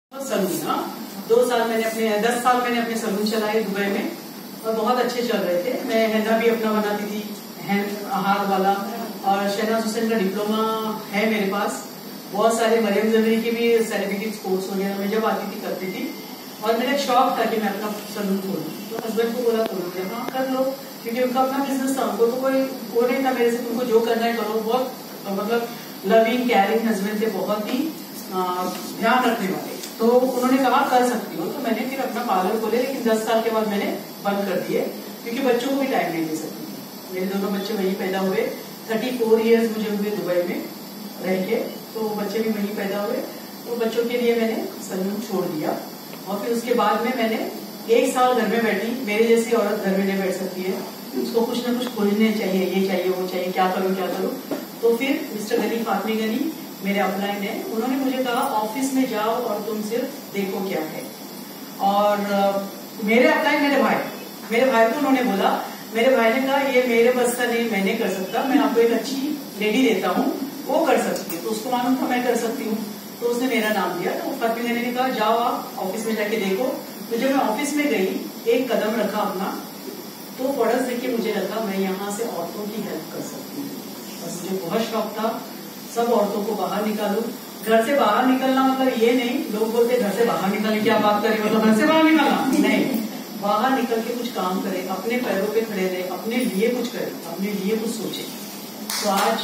Salon, हाँ 2 साल मैंने अपने 10 साल मैंने अपने सलून चलाए दुबई में और बहुत अच्छे चल रहे थे। मैं हैना भी अपना बनाती थी, हार वाला, और शहनाज हुसैन का डिप्लोमा है मेरे पास। बहुत सारे मरियम जमरी के भी सर्टिफिकेट कोर्स वगैरह मैं जब आती थी करती थी। और मेरा शौक था कि मैं अपना सलून खोलूं, तो हस्बैंड को बोला खोलो, हाँ कर लो, क्योंकि उनका अपना बिजनेस था। उनको तो कोई वो नहीं था मेरे से, तुमको जो करना है करो। बहुत मतलब लविंग केयरिंग हस्बैंड थे, बहुत ही ध्यान रखने वाले। तो उन्होंने कहा कर सकती हो, तो मैंने फिर अपना पार्लर खोले, लेकिन 10 साल के बाद मैंने बंद कर दिए, क्योंकि बच्चों को भी टाइम नहीं दे सकती थी। मेरे दोनों बच्चे वहीं पैदा हुए, 34 ईयर्स मुझे हुए दुबई में रह के, तो बच्चे भी वहीं पैदा हुए। तो बच्चों के लिए मैंने सलून छोड़ दिया। और फिर उसके बाद में मैंने 1 साल घर में बैठी। मेरे जैसी औरत घर में नहीं बैठ सकती है, उसको कुछ ना कुछ खोजने चाहिए, ये चाहिए वो चाहिए, क्या करूं क्या करूं। तो फिर मिस्टर गनी फातमी गनी मेरे अपलाइन है, उन्होंने मुझे कहा ऑफिस में जाओ और तुम सिर्फ देखो क्या है। और मेरे अपलाइन मेरे भाई को उन्होंने बोला, मेरे भाई ने कहा ये मेरे बस का नहीं, मैं नहीं कर सकता, मैं आपको एक अच्छी लेडी देता हूँ, वो कर सकती है। तो उसको मालूम था मैं कर सकती हूँ, तो उसने मेरा नाम दिया। तो फातमी गनी ने कहा जाओ आप ऑफिस में जाके देखो। तो जब मैं ऑफिस में गई, एक कदम रखा अपना, तो पड़ोस देख के मुझे लगा मैं यहाँ से औरतों की हेल्प कर सकती हूँ। बस मुझे बहुत शौक था सब औरतों को बाहर निकालूं। घर से बाहर निकलना मतलब ये नहीं, लोग बोलते घर से बाहर निकलने की आप बात करें, मतलब घर से बाहर निकलना नहीं, बाहर निकल के कुछ काम करें, अपने पैरों पे खड़े रहे, अपने लिए कुछ करें, अपने लिए कुछ सोचे। तो आज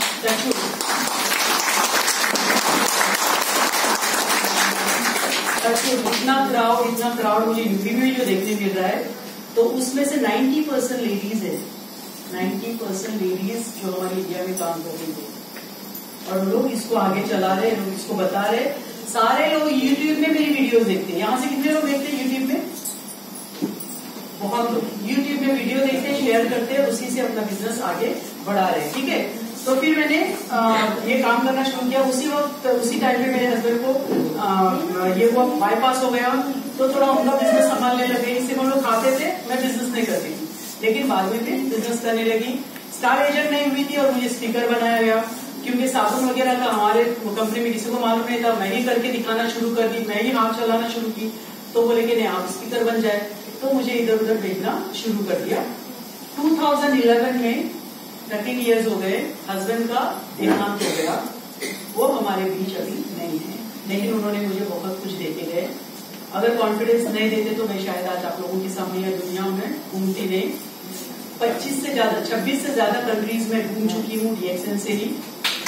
इतना क्राउड मुझे यूपी में जो देखने मिल रहा है, तो उसमें से 90% लेडीज है, 90% लेडीज जो हमारे इंडिया में काम कर रही है। और लोग इसको आगे चला रहे, लोग इसको बता रहे। सारे लोग यूट्यूब में मेरी वीडियोस देखते हैं। यहाँ से कितने लोग देखते हैं यूट्यूब में? बहुत लोग यूट्यूब में वीडियो देखते हैं, शेयर करते हैं, उसी से अपना बिजनेस आगे बढ़ा रहे हैं। ठीक है, तो फिर मैंने ये काम करना शुरू किया। उसी वक्त उसी टाइम पे मेरे हस्बैंड को ये हुआ, बाईपास हो गया, तो थोड़ा उनका बिजनेस संभालने लगे। इससे वो लोग खाते थे, मैं बिजनेस नहीं करती थी, लेकिन बाद में भी बिजनेस करने लगी। स्टार एजेंट नहीं हुई थी और मुझे स्पीकर बनाया गया, क्योंकि साबुन वगैरह का हमारे कंपनी में किसी को मालूम नहीं था। मैं ही करके दिखाना शुरू कर दी, मैं ही हाथ चलाना शुरू की। तो बोले कि नहीं आप स्पीकर बन जाए, तो मुझे इधर उधर भेजना शुरू कर दिया। 2011 में 13 इयर्स हो गए, हस्बैंड का देहांत हो गया। वो हमारे बीच अभी नहीं है, लेकिन उन्होंने मुझे बहुत कुछ देके गए। अगर कॉन्फिडेंस नहीं देते तो मैं शायद आज आप लोगों के सामने या दुनिया में घूमती नहीं। 26 से ज्यादा कंट्रीज में घूम चुकी हूँ डीएक्सएन से ही।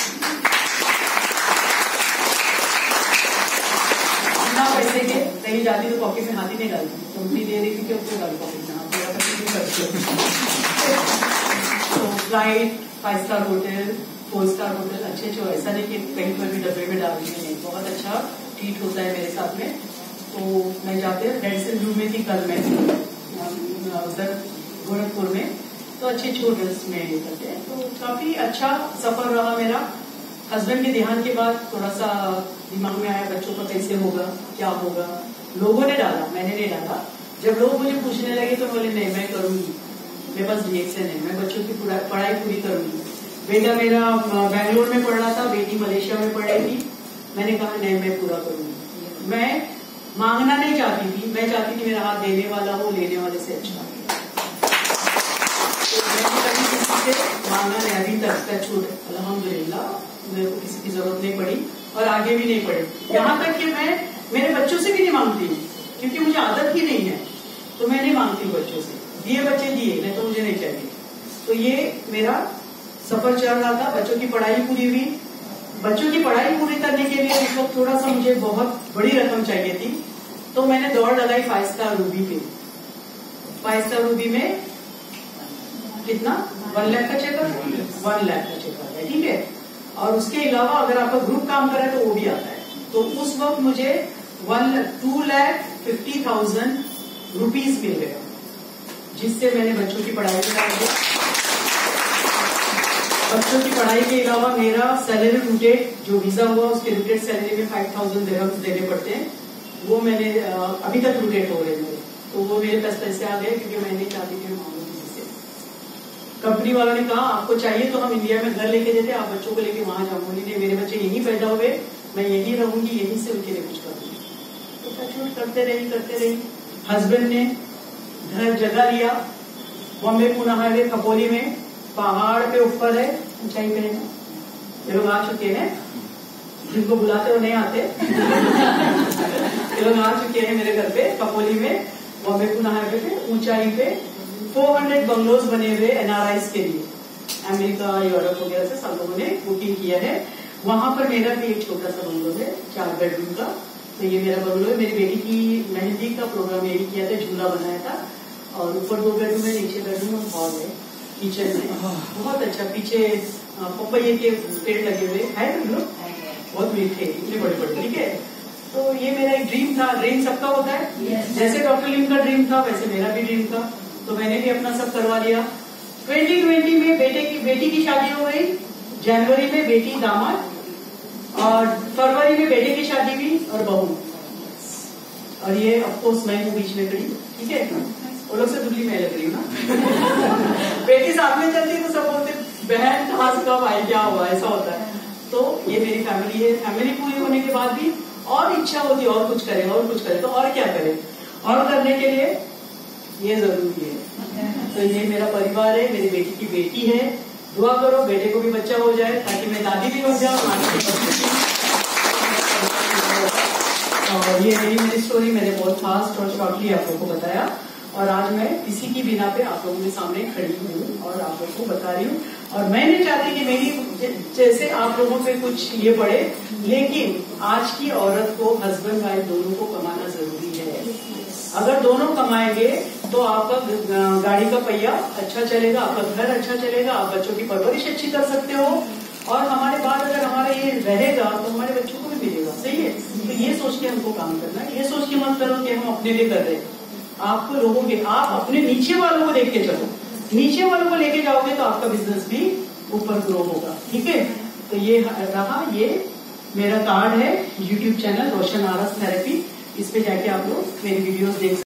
पैसे के कहीं जाती तो पॉकेट में हाथ ही नहीं डालती, कंपनी दे रही थी कि उसको डाल पॉकेट में हाथ तो flight, 5 star hotel, 4 star hotel, अच्छे अच्छे, ऐसा नहीं कि कहीं पर भी डब्बे में डाल दी नहीं, बहुत अच्छा ट्रीट होता है मेरे साथ में। तो मैं जाते रेडसन जू में थी कल मैं उधर गोरखपुर में, तो अच्छे अच्छे होटल्स में करते हैं। तो काफी अच्छा सफर रहा मेरा। हस्बैंड के देहांत के बाद थोड़ा सा दिमाग में आया बच्चों का कैसे होगा, क्या होगा। लोगों ने डाला, मैंने नहीं डाला। जब लोग मुझे पूछने लगे तो बोले नहीं मैं करूंगी, मेरे पास डीएक्सएन है, मैं बच्चों की पढ़ाई पूरी करूंगी। बेटा मेरा बैंगलोर में पढ़ रहा था, बेटी मलेशिया में पढ़ रही थी। मैंने कहा नहीं मैं पूरा करूंगी। मैं मांगना नहीं चाहती थी, मैं चाहती थी मेरा हाथ देने वाला हो, लेने वाले से अच्छा। कभी किसी से मांगा नहीं अभी तक, छूट अल्हम्दुलिल्लाह मेरे को किसी की जरूरत नहीं पड़ी और आगे भी नहीं पड़ी। यहाँ तक कि मैं मेरे बच्चों से भी नहीं मांगती हूँ, क्योंकि मुझे आदत ही नहीं है, तो मैं नहीं मांगती हूँ बच्चों से। दिए बच्चे दिए, नहीं तो मुझे नहीं चाहिए। तो ये मेरा सफर चल रहा था। बच्चों की पढ़ाई पूरी हुई। बच्चों की पढ़ाई पूरी करने के लिए मतलब थोड़ा सा मुझे बहुत बड़ी रकम चाहिए थी, तो मैंने दौड़ लगाई 5 स्टार रूबी पे। 5 स्टार रूबी में कितना 1 लाख का चेकअप, 1 लाख का चेकअप है, ठीक है। और उसके अलावा अगर आपका ग्रुप काम करे तो वो भी आता है। तो उस वक्त मुझे 2,50,000 रुपीज मिल गया, जिससे मैंने बच्चों की पढ़ाई कराई। बच्चों की पढ़ाई के अलावा मेरा सैलरी रूटेड जो वीजा हुआ, उसके रूटेड सैलरी में 5,000 दिरहम्स देने पड़ते हैं। वो मैंने अभी तक रूटेड हो रहे मेरे, तो वो मेरे पास पैसे आ गए, क्योंकि मैं नहीं चाहती थी मांगू किसी से। कंपनी वालों ने कहा आपको चाहिए तो हम इंडिया में घर लेके देते, आप बच्चों को लेके वहां जाओ। बोली नहीं, मेरे बच्चे यहीं पैदा हुए, मैं यहीं रहूंगी, यहीं से उनके लिए कुछ करूंगी। छोटा करते रही। हस्बैंड ने घर जगह लिया बॉम्बे पुणे हाईवे खपोली में, पहाड़ पे ऊपर है, ऊंचाई पे है ना। ये लोग आ चुके हैं, जिनको बुलाते हो नहीं आते। ये लोग आ चुके हैं मेरे घर पे खपोली में, बॉम्बे पुणे हाईवे पे, ऊंचाई पे 400 बंगलोज बने हुए NRIs के लिए, अमेरिका यूरोप वगैरह से सब लोगों ने बुकिंग किया है। वहां पर मेरा भी एक छोटा सा बंगलो है 4 बेडरूम का। तो ये मेरा बंगलो है। मेरी बेटी की मेहंदी का प्रोग्राम यही किया था, झूला बनाया था, और ऊपर 2 बेडरूम है, नीचे बेडरूम और हॉल है, किचन में बहुत अच्छा। पीछे पपैये के पेड़ लगे हुए है, बहुत मीठे, इतने बड़े बड़े। ठीक है, तो ये मेरा एक ड्रीम था। ड्रीम सबका होता है, जैसे डॉक्टर लिम का ड्रीम था वैसे मेरा भी ड्रीम था। तो मैंने भी अपना सब करवा लिया। 2020 में बेटी की शादी हो गई, जनवरी में बेटी दामाद, और फरवरी में बेटे की शादी हुई और बहू। और ये ऑफकोर्स मैं हूँ बीच में खड़ी। ठीक है, वो लोग से दुबली मैं लग रही हूँ ना। बेटी साथ में चलती है तो सब बोलते बहन कहाँ से कब आई, क्या हुआ, ऐसा होता है। तो ये मेरी फैमिली है। फैमिली पूरी होने के बाद भी और इच्छा होती है और कुछ करे, तो और क्या करे, और करने के लिए ये जरूरी है। तो ये मेरा परिवार है, मेरी बेटी की बेटी है। दुआ करो बेटे को भी बच्चा हो जाए ताकि मैं दादी भी हो जाऊँ। और ये मेरी स्टोरी मैंने बहुत फास्ट और शॉर्टली आप लोगों को बताया, और आज मैं इसी की बिना पे आप लोगों के सामने खड़ी हूँ और आप लोगों को बता रही हूँ। और मैं नहीं चाहती कि मेरी जैसे आप लोगों पे कुछ ये पड़े, लेकिन आज की औरत को हस्बैंड वाइफ दोनों को कमाना जरूरी है। अगर दोनों कमाएंगे तो आपका गाड़ी का पहिया अच्छा चलेगा, आपका घर अच्छा चलेगा, आप बच्चों की परवरिश अच्छी कर सकते हो, और हमारे बाद अगर हमारा ये रहेगा तो हमारे बच्चों को भी मिलेगा। सही है, तो ये सोच के हमको काम करना है। ये सोच के मत करो कि हम अपने लिए कर रहे हैं। आपको लोगों के, आप अपने नीचे वालों को देख के चलो, नीचे वालों को लेके जाओगे तो आपका बिजनेस भी ऊपर ग्रो होगा। ठीक है, तो ये रहा, ये मेरा कार्ड है, YouTube चैनल रोशन आरस थेरेपी। इस पे जाके आप लोग मेरी वीडियोस देख सकते हैं।